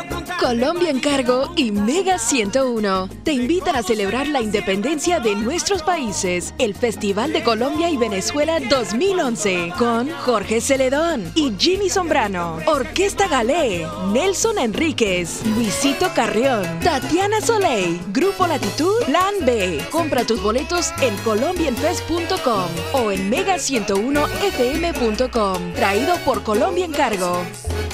Colombia en Cargo y Mega 101 te invitan a celebrar la independencia de nuestros países, el Festival de Colombia y Venezuela 2011, con Jorge Celedón y Jimmy Sombrano, Orquesta Galé, Nelson Enríquez, Luisito Carrión, Tatiana Soleil, Grupo Latitud, Plan B. Compra tus boletos en colombianfest.com o en mega101fm.com. Traído por Colombia en Cargo.